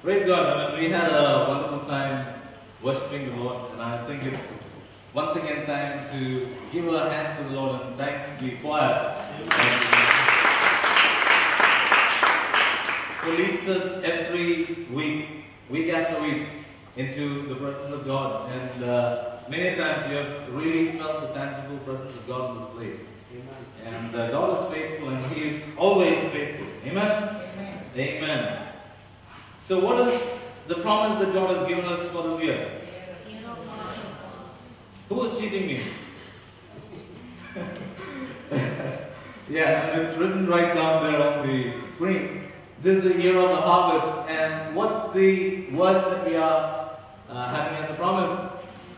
Praise God. We had a wonderful time worshiping the Lord, and I think it's once again time to give a hand to the Lord and thank the choir who leads us every week after week, into the presence of God. And many times you have really felt the tangible presence of God in this place. Amen. And God is faithful, and He is always faithful. Amen? Amen. Amen. So what is the promise that God has given us for this year? Who is cheating me? Yeah, and it's written right down there on the screen. This is the year of the harvest. And what's the verse that we are having as a promise?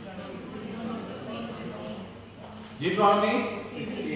Deuteronomy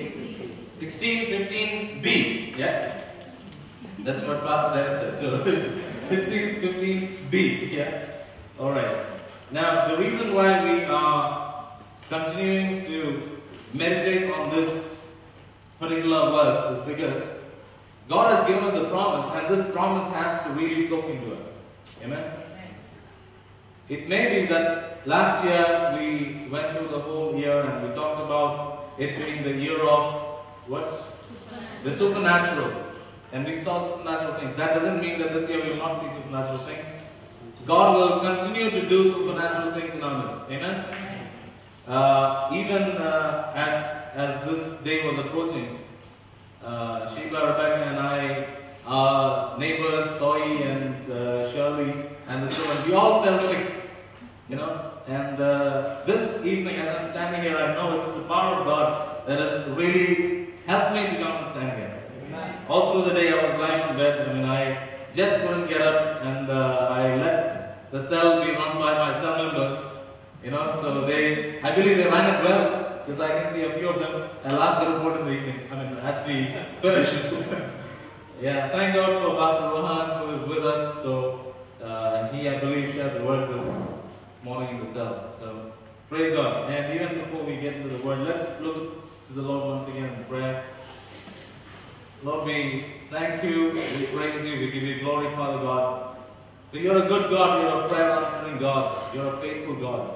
16:15b. Yeah? That's what Pastor Dennis said. So it's 16:15b. Yeah? Alright. Now, the reason why we are continuing to meditate on this particular verse is because God has given us a promise, and this promise has to really soak into us. Amen? It may be that last year we went through the whole year and we talked about it being the year of what? The supernatural. And we saw supernatural things. That doesn't mean that this year we will not see supernatural things. God will continue to do supernatural things in our midst. Amen? Even as this day was approaching, Sheba, Rebecca and I, our neighbors, Soy and Shirley and the children, we all fell sick. You know? And this evening, as I'm standing here, I know it's the power of God that has really helped me to come and stand here. All through the day I was lying in bed. I just couldn't get up, and I let the cell be run by my cell members. So I believe they ran it well, because I can see a few of them. I'll ask the report in the evening, as we finish. Yeah, thank God for Pastor Rohan, who is with us. So he, I believe, shared the word this morning in the cell. So praise God. And even before we get into the word, let's look to the Lord once again in prayer. Lord, we thank you, we praise you, we give you glory, Father God. For you're a good God, you're a prayer answering God, you're a faithful God.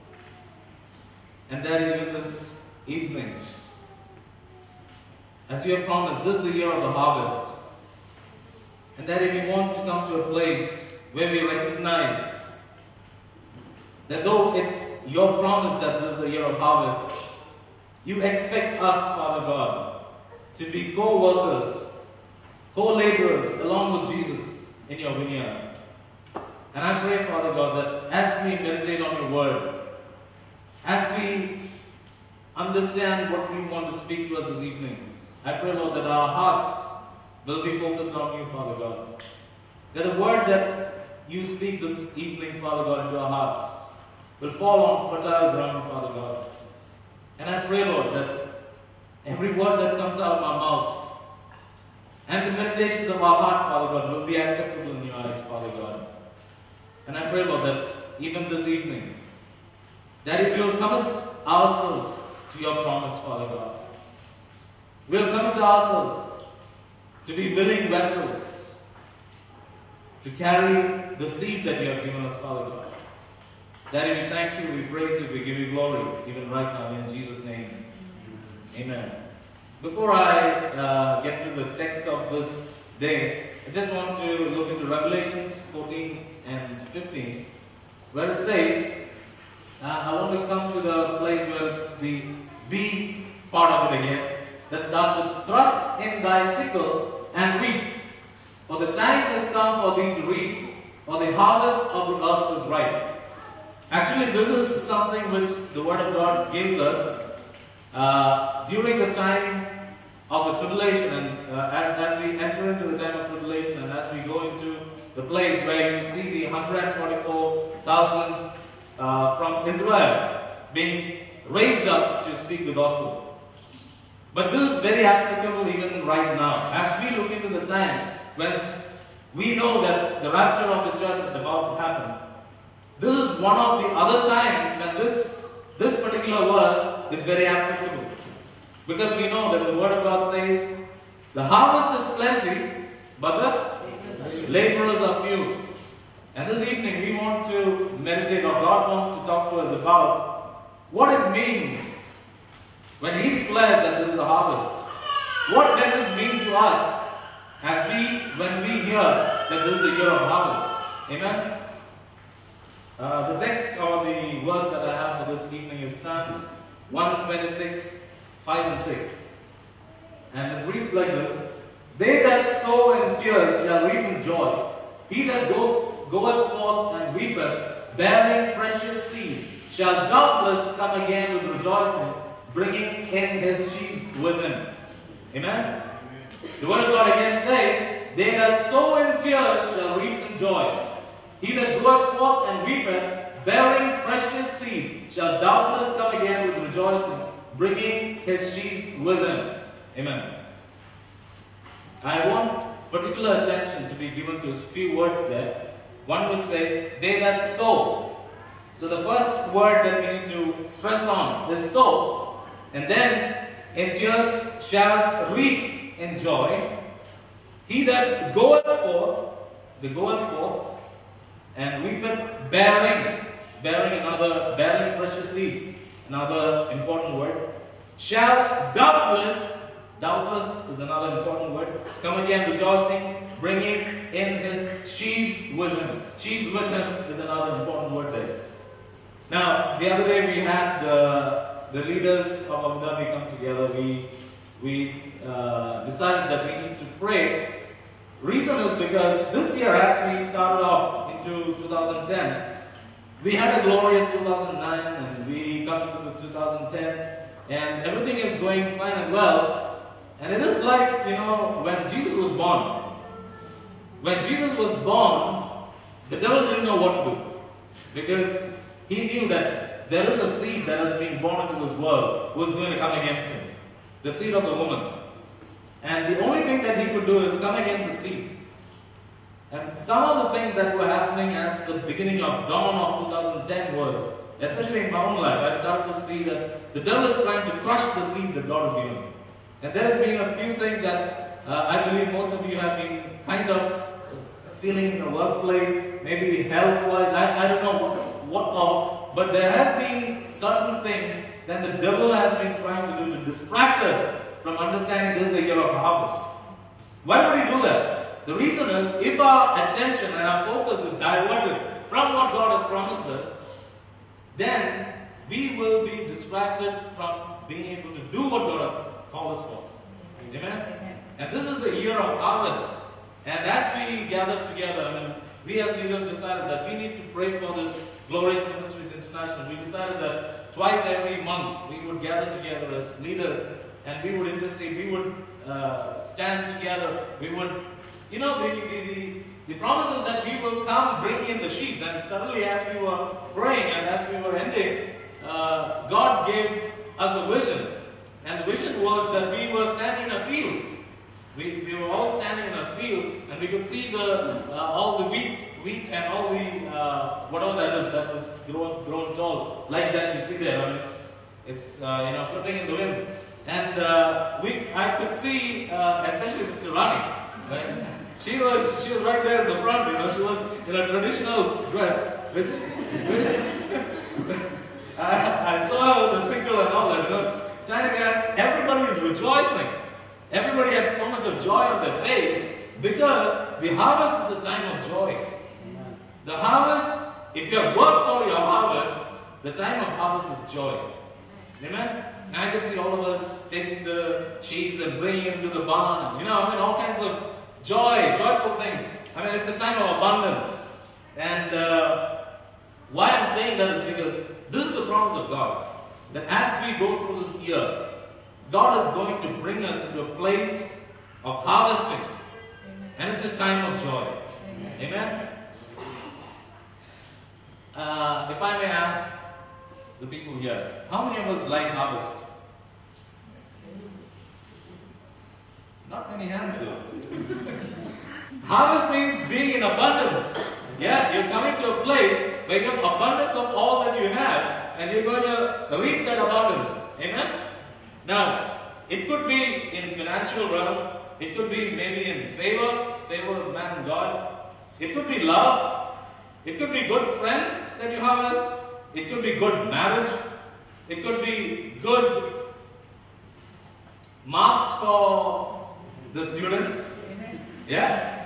And that even this evening, as you have promised, this is the year of the harvest. And that if we want to come to a place where we recognize that though it's your promise that this is a year of harvest, you expect us, Father God, to be co-workers, co-laborers along with Jesus in your vineyard. And I pray, Father God, that as we meditate on your word, as we understand what you want to speak to us this evening, I pray, Lord, that our hearts will be focused on you, Father God. That the word that you speak this evening, Father God, into our hearts will fall on fertile ground, Father God. And I pray, Lord, that every word that comes out of our mouth and the meditations of our heart, Father God, will be acceptable in your eyes, Father God. And I pray, Lord, that even this evening, that if we will commit ourselves to your promise, Father God, we will commit ourselves to be willing vessels to carry the seed that you have given us, Father God. Daddy, we thank you, we praise you, we give you glory, even right now, in Jesus' name. Amen. Before I get to the text of this day, I just want to look into Revelations 14 and 15, where it says, I want to come to the place where it's the B part of it again, that starts with, thrust in thy sickle and reap, for the time is come for thee to reap, for the harvest of the earth is ripe. Actually, this is something which the Word of God gives us during the time of the tribulation, and as we enter into the time of tribulation, and as we go into the place where you see the 144,000 from Israel being raised up to speak the gospel. But this is very applicable even right now, as we look into the time when we know that the rapture of the church is about to happen. This is one of the other times when this particular verse is very applicable. Because we know that the Word of God says, the harvest is plenty, but the laborers are few. And this evening we want to meditate, or God wants to talk to us about what it means when He declares that there is a harvest. What does it mean to us when we hear that this is the year of harvest? Amen? The text or the verse that I have for this evening is Psalms 126, 5 and 6. And it reads like this: They that sow in tears shall reap in joy. He that goeth forth and weepeth, bearing precious seed, shall doubtless come again with rejoicing, bringing in his sheaves with him. Amen? The word of God again says, They that sow in tears shall reap in joy. He that goeth forth and weepeth, bearing precious seed, shall doubtless come again with rejoicing, bringing his sheaves with him. Amen. I want particular attention to be given to a few words there. One which says, they that sow. So the first word that we need to stress on is sow. And then, in tears shall reap in joy. He that goeth forth, and weepeth, bearing precious seeds, another important word, shall doubtless is another important word, come again rejoicing, bringing in his sheaves with him. Sheaves with him is another important word there. Now, the other day we had the leaders of Abu Dhabi come together. We decided that we need to pray. Reason is because this year, as we started off into 2010, we had a glorious 2009 and we come to 2010 and everything is going fine and well. And it is like, when Jesus was born. When Jesus was born, the devil didn't know what to do. Because he knew that there is a seed that has been born into this world who is going to come against him. The seed of the woman. And the only thing that he could do is come against the seed. And some of the things that were happening as the beginning of dawn of 2010 was, especially in my own life, I started to see that the devil is trying to crush the seed that God has given me. And there has been a few things that I believe most of you have been kind of feeling in the workplace, maybe health-wise, I don't know what all, but there has been certain things that the devil has been trying to do to distract us from understanding this is the year of harvest. Why would he do that? The reason is, if our attention and our focus is diverted from what God has promised us, then we will be distracted from being able to do what God has called us for. Amen? And this is the year of harvest. And as we gather together, we as leaders decided that we need to pray for this Glorious Ministries International. We decided that twice every month we would gather together as leaders and we would intercede, we would stand together, we would, the promise is that we will come bring in the sheaves. And suddenly as we were praying and as we were ending, God gave us a vision. And the vision was that we were standing in a field. We were all standing in a field and we could see all the wheat and all the, whatever that is, that was grown tall. Like that you see there. It's floating in the wind. And I could see, especially Sister Rani, right? She was right there in the front, she was in a traditional dress. I saw her with the sickle and all that, standing there, everybody is rejoicing. Everybody had so much of joy on their face because the harvest is a time of joy. Amen. The harvest, if you have worked for your harvest, the time of harvest is joy. Amen? And I can see all of us taking the sheaves and bringing it to the barn. All kinds of joyful things. It's a time of abundance. And why I'm saying that is because this is the promise of God. That as we go through this year, God is going to bring us into a place of harvesting. Amen. And it's a time of joy. Amen? Amen? If I may ask the people here, how many of us like harvest? Not many hands do. Harvest means being in abundance. Yeah, you're coming to a place where you have abundance of all that you have, and you're going to reap that abundance. Amen? Now, it could be in financial realm, it could be maybe in favor of man and God, it could be love, It could be good friends that you harvest. It could be good marriage. It could be good marks for the students. Yeah?